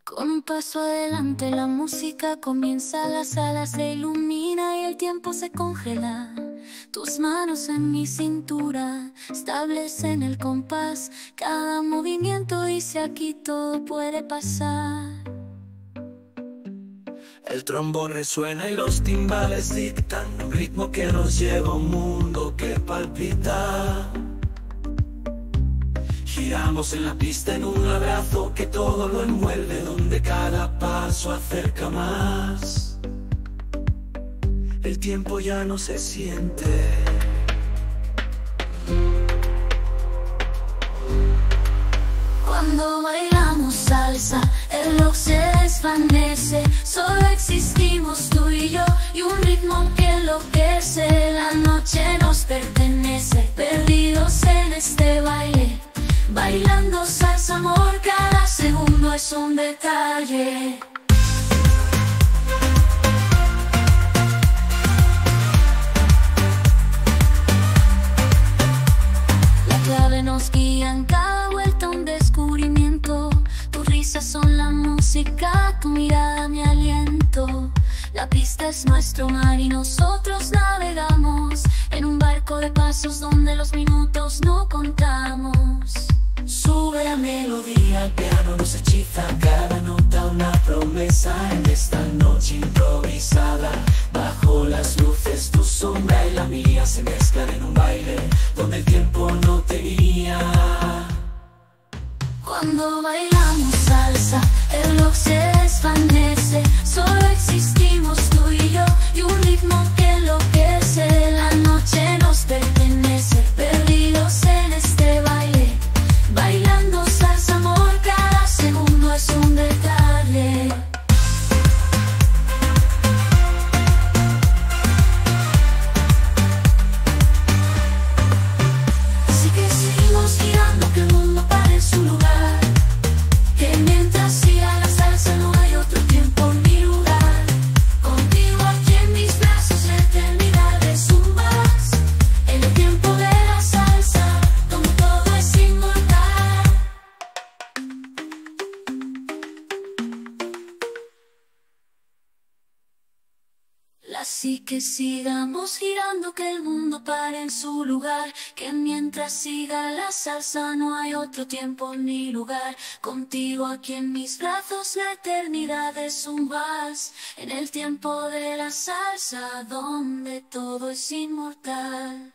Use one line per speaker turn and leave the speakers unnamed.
Con un paso adelante la música comienza, la sala se ilumina y el tiempo se congela. Tus manos en mi cintura establecen el compás, cada movimiento dice aquí todo puede pasar.
El trombón resuena y los timbales dictan un ritmo que nos lleva a un mundo que palpita. Giramos en la pista en un abrazo que todo lo envuelve, donde cada paso acerca más. El tiempo ya no se siente.
Cuando bailamos salsa, el reloj se desvanece. Solo existimos tú y yo, y un ritmo que enloquece. La noche nos pertenece, perdidos en este baile. Bailando salsa, amor, cada segundo es un detalle. La clave nos guía en cada vuelta, un descubrimiento. Tus risas son la música, tu mirada mi aliento. La pista es nuestro mar y nosotros navegamos en un barco de pasos donde los minutos no contamos.
Sube la melodía, el piano nos hechiza, cada nota una promesa. En esta noche improvisada, bajo las luces tu sombra y la mía se mezclan en un baile donde el tiempo no te guía.
Cuando bailamos salsa, el reloj se desvanece. Solo existimos tú y yo, y un ritmo que enloquece. La noche nos pertenece, perdidos en este baile. Bailando salsa, amor, cada segundo es un detalle. Así que seguimos girando, que el mundo pare en su lugar. Que mientras siga la salsa no hay otro tiempo ni lugar. Contigo aquí en mis brazos la eternidad es un vals. En el tiempo de la salsa, donde todo es inmortal. Así que sigamos girando, que el mundo pare en su lugar. Que mientras siga la salsa no hay otro tiempo ni lugar. Contigo aquí en mis brazos la eternidad es un vals. En el tiempo de la salsa donde todo es inmortal.